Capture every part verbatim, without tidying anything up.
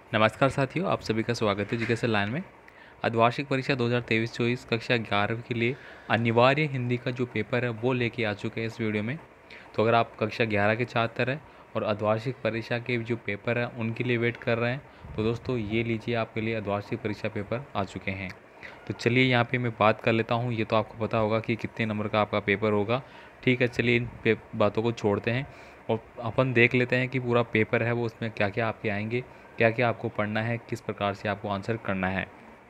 नमस्कार साथियों, आप सभी का स्वागत है जीके लाइन में। अर्धवार्षिक परीक्षा दो हज़ार तेईस चौबीस कक्षा ग्यारहवीं के लिए अनिवार्य हिंदी का जो पेपर है वो लेके आ चुके हैं इस वीडियो में। तो अगर आप कक्षा ग्यारह के छात्र हैं और अर्धवार्षिक परीक्षा के जो पेपर हैं उनके लिए वेट कर रहे हैं तो दोस्तों ये लीजिए, आपके लिए अर्धवार्षिक परीक्षा पेपर आ चुके हैं। तो चलिए यहाँ पे मैं बात कर लेता हूँ। ये तो आपको पता होगा कि कितने नंबर का आपका पेपर होगा। ठीक है, चलिए इन पे बातों को छोड़ते हैं और अपन देख लेते हैं कि पूरा पेपर है वो उसमें क्या क्या आपके आएंगे, क्या क्या आपको पढ़ना है, किस प्रकार से आपको आंसर करना है।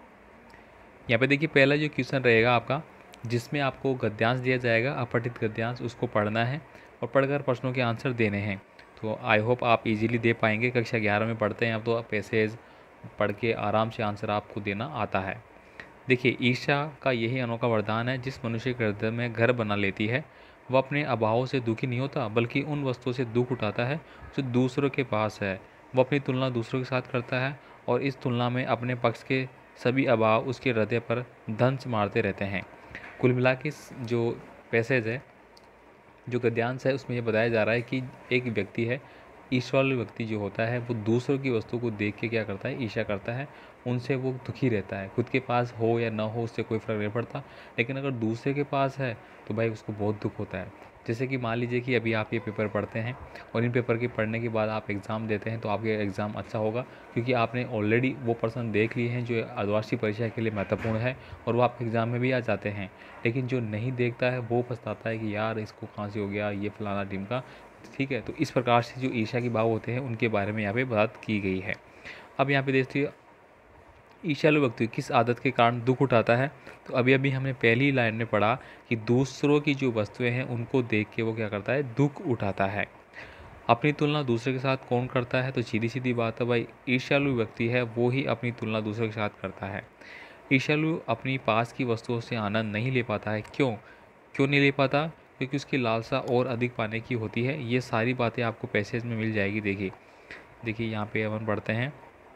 यहाँ पे देखिए, पहला जो क्वेश्चन रहेगा आपका, जिसमें आपको गद्यांश दिया जाएगा, अपठित गद्यांश, उसको पढ़ना है और पढ़कर प्रश्नों के आंसर देने हैं। तो आई होप आप इजीली दे पाएंगे। कक्षा ग्यारह में पढ़ते हैं आप, तो पैसेज पढ़ के आराम से आंसर आपको देना आता है। देखिए, ईर्ष्या का यही अनोखा वरदान है। जिस मनुष्य के हृदय में घर बना लेती है वह अपने अभावों से दुखी नहीं होता, बल्कि उन वस्तुओं से दुख उठाता है जो दूसरों के पास है। वह अपनी तुलना दूसरों के साथ करता है और इस तुलना में अपने पक्ष के सभी अभाव उसके हृदय पर धंस मारते रहते हैं। कुल मिला के इस जो पैसेज है, जो गद्यांश है, उसमें ये बताया जा रहा है कि एक व्यक्ति है, ईर्ष्यालु व्यक्ति जो होता है वो दूसरों की वस्तु को देख के क्या करता है, ईर्ष्या करता है, उनसे वो दुखी रहता है। खुद के पास हो या ना हो उससे कोई फ़र्क नहीं पड़ता, लेकिन अगर दूसरे के पास है तो भाई उसको बहुत दुख होता है। जैसे कि मान लीजिए कि अभी आप ये पेपर पढ़ते हैं और इन पेपर के पढ़ने के बाद आप एग्ज़ाम देते हैं तो आपके एग्ज़ाम अच्छा होगा, क्योंकि आपने ऑलरेडी वो पर्सन देख लिए हैं जो अर्धवार्षिक परीक्षा के लिए महत्वपूर्ण है और वो आपके एग्ज़ाम में भी आ जाते हैं। लेकिन जो नहीं देखता है वो पछताता है कि यार इसको कहाँ से हो गया ये फलाना टीम का। ठीक है, तो इस प्रकार से जो ईर्ष्या की भाव होते हैं उनके बारे में यहाँ पे बात की गई है। अब यहाँ पे देखिए, ईर्ष्यालु व्यक्ति किस आदत के कारण दुख उठाता है। तो अभी अभी हमने पहली लाइन में पढ़ा कि दूसरों की जो वस्तुएं हैं उनको देख के वो क्या करता है, दुख उठाता है। अपनी तुलना दूसरे के साथ कौन करता है? तो सीधी सीधी बात है भाई, ईर्ष्यालु व्यक्ति है वो ही अपनी तुलना दूसरे के साथ करता है। ईर्ष्यालु अपनी पास की वस्तुओं से आनंद नहीं ले पाता है। क्यों क्यों नहीं ले पाता? क्योंकि उसकी लालसा और अधिक पाने की होती है। ये सारी बातें आपको पैसेज में मिल जाएगी। देखिए देखिए यहाँ पे अपन पढ़ते हैं,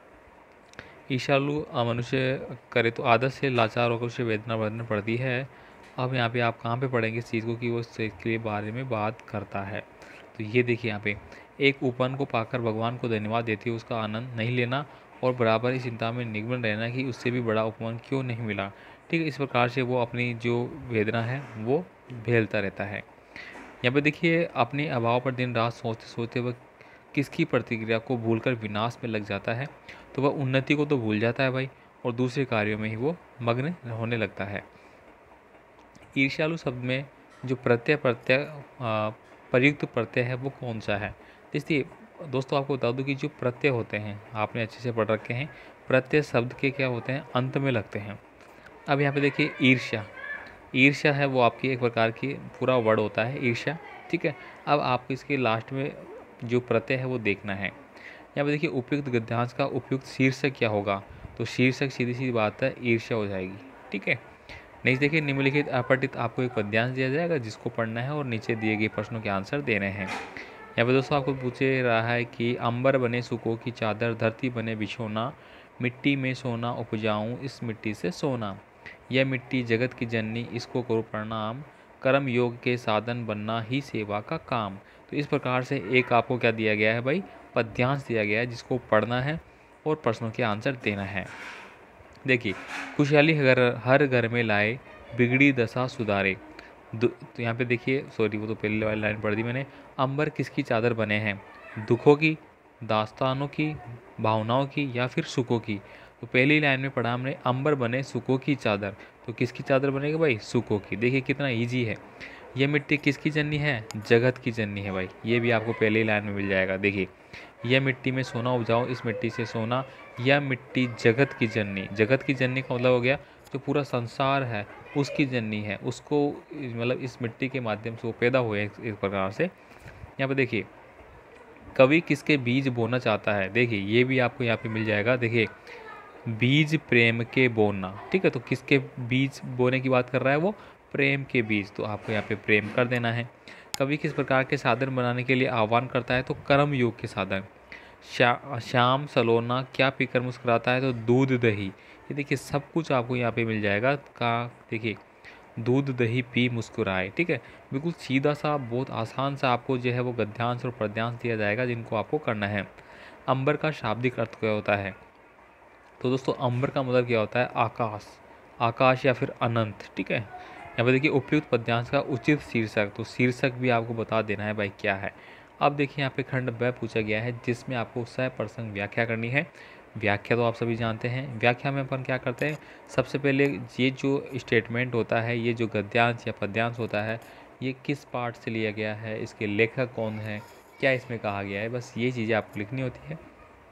ईर्ष्यालु मनुष्य करे तो आदत से लाचार होकर उसे वेदना बरतनी पड़ती है। अब यहाँ पे आप कहाँ पे पढ़ेंगे इस चीज़ को कि वो इसके बारे में बात करता है। तो ये देखिए यहाँ पे, एक उपवन को पाकर भगवान को धन्यवाद देते हुए उसका आनंद नहीं लेना और बराबर ही चिंता में निगमन रहना कि उससे भी बड़ा उपवन क्यों नहीं मिला। ठीक है, इस प्रकार से वो अपनी जो वेदना है वो झेलता रहता है। यहाँ पे देखिए, अपने अभाव पर दिन रात सोचते सोचते वह किसकी प्रतिक्रिया को भूलकर विनाश में लग जाता है। तो वह उन्नति को तो भूल जाता है भाई, और दूसरे कार्यों में ही वो मग्न होने लगता है। ईर्ष्यालु शब्द में जो प्रत्यय प्रत्यय प्रयुक्त प्रत्यय है वो कौन सा है? इसलिए दोस्तों आपको बता दूं कि जो प्रत्यय होते हैं आपने अच्छे से पढ़ रखे हैं, प्रत्यय शब्द के क्या होते हैं, अंत में लगते हैं। अब यहाँ पे देखिए, ईर्ष्या ईर्ष्या है वो आपकी एक प्रकार की पूरा वर्ड होता है ईर्ष्या। ठीक है, अब आपको इसके लास्ट में जो प्रत्यय है वो देखना है। यहाँ पे देखिए, उपयुक्त गद्यांश का उपयुक्त शीर्षक क्या होगा? तो शीर्षक सीधी सी बात है, ईर्ष्या हो जाएगी। ठीक है, नेक्स्ट देखिए, निम्नलिखित अपठित आपको एक पद्यांश दिया जाएगा जिसको पढ़ना है और नीचे दिए गए प्रश्नों के आंसर देने हैं। यहाँ पे दोस्तों आपको पूछे रहा है कि अंबर बने सुकों की चादर, धरती बने बिछोना, मिट्टी में सोना उपजाऊं, इस मिट्टी से सोना। यह मिट्टी जगत की जननी, इसको करो प्रणाम, कर्म योग के साधन बनना ही सेवा का काम। तो इस प्रकार से एक आपको क्या दिया गया है भाई, पद्यांश दिया गया है जिसको पढ़ना है और प्रश्नों के आंसर देना है। देखिए, खुशहाली हर हर घर में लाए, बिगड़ी दशा सुधारे। तो यहाँ पे देखिए, सॉरी वो तो पहले वाली लाइन पढ़ दी मैंने। अंबर किसकी चादर बने हैं? दुखों की, दास्तानों की, भावनाओं की या फिर सुखों की? तो पहली लाइन में पढ़ा हमने, अंबर बने सुखों की चादर। तो किसकी चादर बनेगी भाई? सुखों की। देखिए कितना ईजी है। यह मिट्टी किसकी जननी है? जगत की जननी है भाई। ये भी आपको पहली लाइन में मिल जाएगा। देखिए, यह मिट्टी में सोना उपजाओ, इस मिट्टी से सोना। यह मिट्टी जगत की जननी, जगत की जननी का मतलब हो गया जो पूरा संसार है उसकी जननी है, उसको मतलब इस मिट्टी के माध्यम से वो पैदा हुए हैं इस प्रकार से। यहाँ पे देखिए, कवि किसके बीज बोना चाहता है? देखिए ये भी आपको यहाँ पे मिल जाएगा। देखिए, बीज प्रेम के बोना। ठीक है, तो किसके बीज बोने की बात कर रहा है वो? प्रेम के बीज। तो आपको यहाँ पे प्रेम कर देना है। कवि किस प्रकार के साधन बनाने के लिए आह्वान करता है? तो कर्म योग के साधन। शा शाम सलोना क्या पीकर मुस्कुराता है? तो दूध दही। ये देखिए सब कुछ आपको यहाँ पे मिल जाएगा का। देखिए, दूध दही पी मुस्कुराए। ठीक है, बिल्कुल सीधा सा बहुत आसान सा आपको जो है वो गद्यांश और पद्यांश दिया जाएगा जिनको आपको करना है। अंबर का शाब्दिक अर्थ क्या होता है? तो दोस्तों अंबर का मतलब क्या होता है? आकाश, आकाश या फिर अनंत। ठीक है, यहाँ पर देखिए उपयुक्त पद्यांश का उचित शीर्षक, तो शीर्षक भी आपको बता देना है भाई क्या है। अब देखिए यहाँ पे खंड ब पूछा गया है जिसमें आपको सह प्रसंग व्याख्या करनी है। व्याख्या तो आप सभी जानते हैं, व्याख्या में अपन क्या करते हैं, सबसे पहले ये जो स्टेटमेंट होता है, ये जो गद्यांश या पद्यांश होता है, ये किस पार्ट से लिया गया है, इसके लेखक कौन है, क्या इसमें कहा गया है, बस ये चीज़ें आपको लिखनी होती है।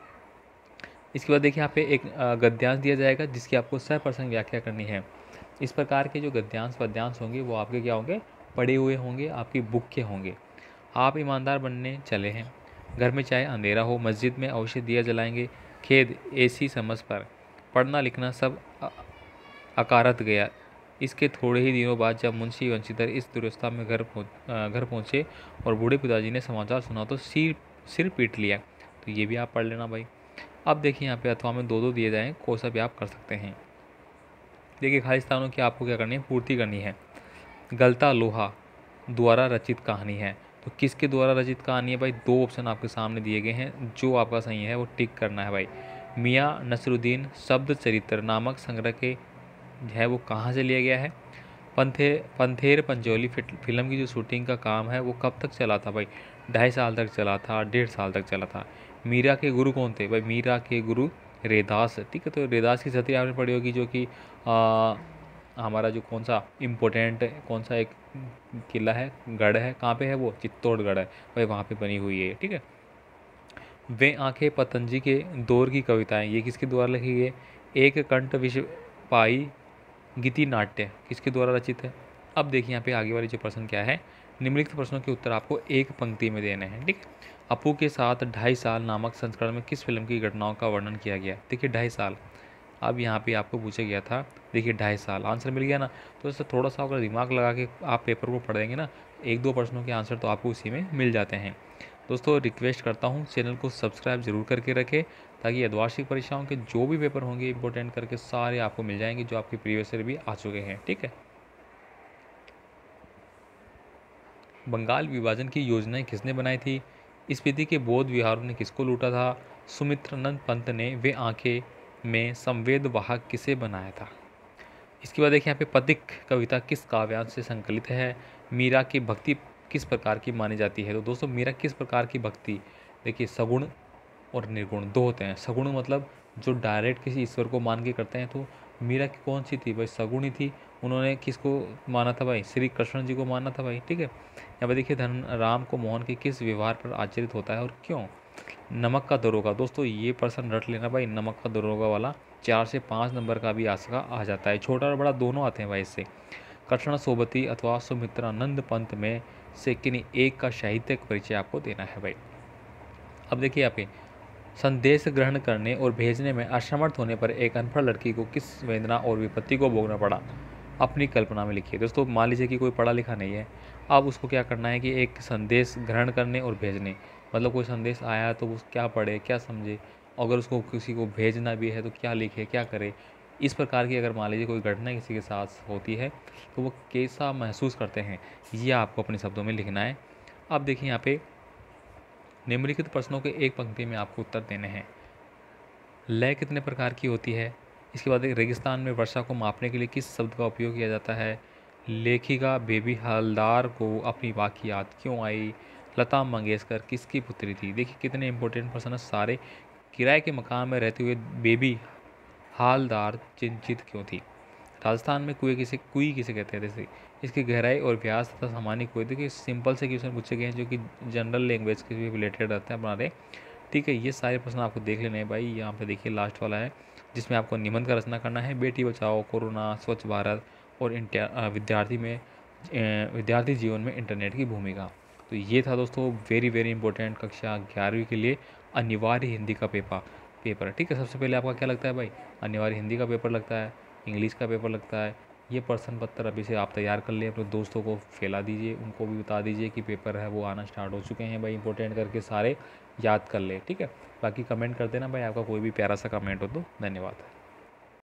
इसके बाद देखिए यहाँ पे एक गद्यांश दिया जाएगा जिसकी आपको सह प्रसंग व्याख्या करनी है। इस प्रकार के जो गद्यांश पद्यांश होंगे वो आपके क्या होंगे, पढ़े हुए होंगे, आपकी बुक के होंगे। आप ईमानदार बनने चले हैं, घर में चाहे अंधेरा हो, मस्जिद में अवश्य दिया जलाएंगे, खेद ऐसी समझ पर, पढ़ना लिखना सब अकारत गया। इसके थोड़े ही दिनों बाद जब मुंशी वंशीधर इस दुर्वस्था में घर घर पहुँचे और बूढ़े पिताजी ने समाचार सुना तो सिर सिर पीट लिया। तो ये भी आप पढ़ लेना भाई। अब देखिए यहाँ पे अथवा में दो दो दिए जाएँ, कोई सा भी आप कर सकते हैं। देखिए खाली स्थानों की आपको क्या करनी है, पूर्ति करनी है। गलता लोहा द्वारा रचित कहानी है, तो किसके द्वारा रचित कहानी है भाई? दो ऑप्शन आपके सामने दिए गए हैं, जो आपका सही है वो टिक करना है भाई। मियाँ नसरुद्दीन शब्द चरित्र नामक संग्रह के है वो कहाँ से लिया गया है? पंथे पंथेर पंचोली फिल्म की जो शूटिंग का काम है वो कब तक चला था भाई? ढाई साल तक चला था, डेढ़ साल तक चला था। मीरा के गुरु कौन थे भाई? मीरा के गुरु रेदास। ठीक है, तो रेदास की सती आपने पढ़ी होगी, जो कि हमारा जो कौन सा इम्पोर्टेंट कौन सा एक किला है, गढ़ है, कहाँ पे है वो? चित्तौड़गढ़ है भाई, वहाँ पे बनी हुई है। ठीक है, वे आंखें पतंजी के दौर की कविताएं, ये किसके द्वारा लिखी गई? एक कंठ विश्व पाई गीति नाट्य किसके द्वारा रचित है? अब देखिए यहाँ पे आगे वाले जो प्रश्न क्या है, निम्नलिखित प्रश्नों के उत्तर आपको एक पंक्ति में देने हैं। ठीक, अपू के साथ ढाई साल नामक संस्करण में किस फिल्म की घटनाओं का वर्णन किया गया? देखिए ढाई साल, अब यहाँ पे आपको पूछा गया था, देखिए ढाई साल, आंसर मिल गया ना। तो इससे थोड़ा सा अगर दिमाग लगा के आप पेपर को पढ़ेंगे ना, एक दो प्रश्नों के आंसर तो आपको उसी में मिल जाते हैं। दोस्तों रिक्वेस्ट करता हूँ चैनल को सब्सक्राइब जरूर करके रखें, ताकि अर्धवार्षिक परीक्षाओं के जो भी पेपर होंगे इंपॉर्टेंट करके सारे आपको मिल जाएंगे, जो आपके प्रीवियस ईयर भी आ चुके हैं। ठीक है, बंगाल विभाजन की योजनाएं किसने बनाई थी? स्पीति के बौद्ध विहारों ने किसको लूटा था? सुमित्रानंद पंत ने वे आंखें में संवेद वाहक किसे बनाया था? इसके बाद देखिए यहाँ पे पथिक कविता किस काव्यांश से संकलित है? मीरा की भक्ति किस प्रकार की मानी जाती है? तो दोस्तों मीरा किस प्रकार की भक्ति, देखिए सगुण और निर्गुण दो होते हैं। सगुण मतलब जो डायरेक्ट किसी ईश्वर को मान के करते हैं, तो मीरा की कौन सी थी भाई? सगुण ही थी। उन्होंने किसको माना था भाई? श्री कृष्ण जी को माना था भाई। ठीक है, यहाँ पर देखिए धन राम को मोहन के किस व्यवहार पर आचरित होता है और क्यों? नमक का दरोगा, दोस्तों ये प्रश्न रट लेना भाई, नमक का दरोगा वाला चार से पाँच नंबर का भी आ सका आ जाता है, छोटा और बड़ा दोनों आते हैं भाई इससे। कृष्ण सोबती अथवा सुमित्रानंद पंत में से किन्हीं एक का साहित्यिक परिचय आपको देना है भाई। अब देखिए यहाँ पे संदेश ग्रहण करने और भेजने में असमर्थ होने पर एक अनपढ़ लड़की को किस वेदना और विपत्ति को भोगना पड़ा? अपनी कल्पना में लिखिए। दोस्तों मान लीजिए कि कोई पढ़ा लिखा नहीं है, अब उसको क्या करना है कि एक संदेश ग्रहण करने और भेजने, मतलब कोई संदेश आया तो वो क्या पढ़े, क्या समझे, अगर उसको किसी को भेजना भी है तो क्या लिखे, क्या करे। इस प्रकार की अगर मान लीजिए कोई घटना किसी के साथ होती है तो वो कैसा महसूस करते हैं, ये आपको अपने शब्दों में लिखना है। अब देखिए यहाँ पे निम्नलिखित प्रश्नों के एक पंक्ति में आपको उत्तर देने हैं। लय कितने प्रकार की होती है? इसके बाद एक रेगिस्तान में वर्षा को मापने के लिए किस शब्द का उपयोग किया जाता है? लेखिका बेबी हलदार को अपनी वाक़ याद क्यों आई? लता मंगेशकर किसकी पुत्री थी? देखिए कितने इंपॉर्टेंट प्रश्न है सारे। किराए के मकान में रहते हुए बेबी हालदार चिंतित क्यों थी? राजस्थान में कुएं किसे कुई किसे कहते हैं? जैसे इसकी गहराई और व्यास तथा सामान्य कुएं, देखिए सिंपल से क्वेश्चन पूछे गए हैं जो कि जनरल लैंग्वेज के भी रिलेटेड रहते हैं हमारे। ठीक है, ये सारे प्रश्न आपको देख लेने हैं भाई। यहाँ पे देखिए लास्ट वाला है जिसमें आपको निबंध का रचना करना है। बेटी बचाओ, कोरोना, स्वच्छ भारत और विद्यार्थी में विद्यार्थी जीवन में इंटरनेट की भूमिका। तो ये था दोस्तों वेरी वेरी इंपॉर्टेंट कक्षा ग्यारहवीं के लिए अनिवार्य हिंदी का पेपर पेपर ठीक है, सबसे पहले आपका क्या लगता है भाई? अनिवार्य हिंदी का पेपर लगता है, इंग्लिश का पेपर लगता है। ये प्रश्न पत्र अभी से आप तैयार कर लें, अपने दोस्तों को फैला दीजिए, उनको भी बता दीजिए कि पेपर है वो आना स्टार्ट हो चुके हैं भाई, इंपॉर्टेंट करके सारे याद कर ले। ठीक है, बाकी कमेंट कर देना भाई, आपका कोई भी प्यारा सा कमेंट हो तो। धन्यवाद।